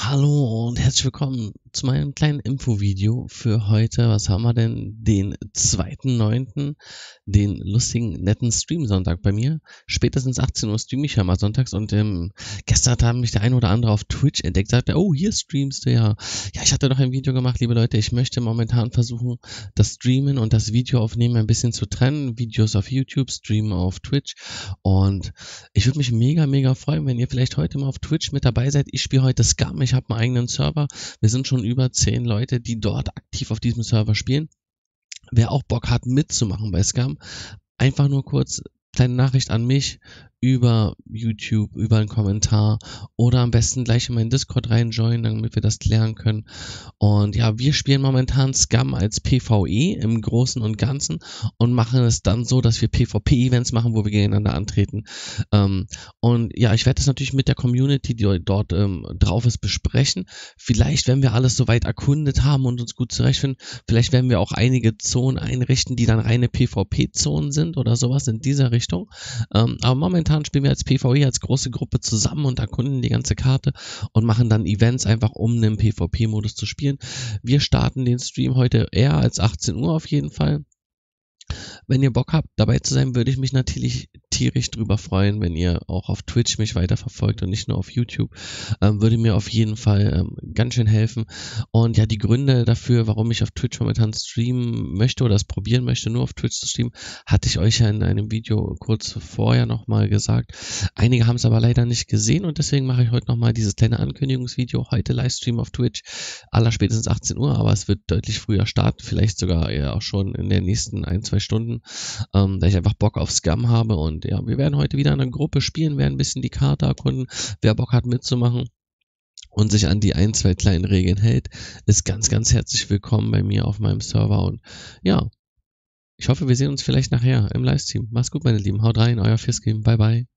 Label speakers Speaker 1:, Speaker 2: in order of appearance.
Speaker 1: Hallo und herzlich willkommen zu meinem kleinen Infovideo für heute. Was haben wir denn? Den 2.9., den lustigen, netten Stream-Sonntag bei mir. Spätestens 18 Uhr streame ich ja mal sonntags und gestern hat mich der ein oder andere auf Twitch entdeckt, sagte, oh, hier streamst du ja. Ja, ich hatte doch ein Video gemacht, liebe Leute. Ich möchte momentan versuchen, das Streamen und das Video aufnehmen ein bisschen zu trennen. Videos auf YouTube, Streamen auf Twitch. Und ich würde mich mega freuen, wenn ihr vielleicht heute mal auf Twitch mit dabei seid. Ich spiele heute Scum, ich habe einen eigenen Server. Wir sind schon über 10 Leute, die dort aktiv auf diesem Server spielen. Wer auch Bock hat mitzumachen bei Scum, einfach nur kurz kleine Nachricht an mich über YouTube, über einen Kommentar oder am besten gleich in meinen Discord reinjoinen, damit wir das klären können. Und ja, wir spielen momentan Scum als PvE im Großen und Ganzen und machen es dann so, dass wir PvP-Events machen, wo wir gegeneinander antreten. Und ja, ich werde das natürlich mit der Community, die dort drauf ist, besprechen. Vielleicht, wenn wir alles soweit erkundet haben und uns gut zurechtfinden, vielleicht werden wir auch einige Zonen einrichten, die dann reine PvP-Zonen sind oder sowas in dieser Richtung. Aber momentan spielen wir als PvE, als große Gruppe zusammen und erkunden die ganze Karte und machen dann Events einfach, um einen PvP-Modus zu spielen. Wir starten den Stream heute eher als 18 Uhr auf jeden Fall. Wenn ihr Bock habt, dabei zu sein, würde ich mich natürlich tierisch drüber freuen, wenn ihr auch auf Twitch mich weiterverfolgt und nicht nur auf YouTube. Würde mir auf jeden Fall ganz schön helfen. Und ja, die Gründe dafür, warum ich auf Twitch momentan streamen möchte oder es probieren möchte, nur auf Twitch zu streamen, hatte ich euch ja in einem Video kurz vorher nochmal gesagt. Einige haben es aber leider nicht gesehen und deswegen mache ich heute nochmal dieses kleine Ankündigungsvideo. Heute Livestream auf Twitch, allerspätestens 18 Uhr, aber es wird deutlich früher starten, vielleicht sogar eher auch schon in den nächsten 1-2 Stunden, da ich einfach Bock auf Scum habe. Und ja, wir werden heute wieder in einer Gruppe spielen, werden ein bisschen die Karte erkunden. Wer Bock hat mitzumachen und sich an die 1-2 kleinen Regeln hält, ist ganz herzlich willkommen bei mir auf meinem Server. Und ja, ich hoffe, wir sehen uns vielleicht nachher im Livestream. Macht's gut, meine Lieben. Haut rein, euer Fiskgame. Bye.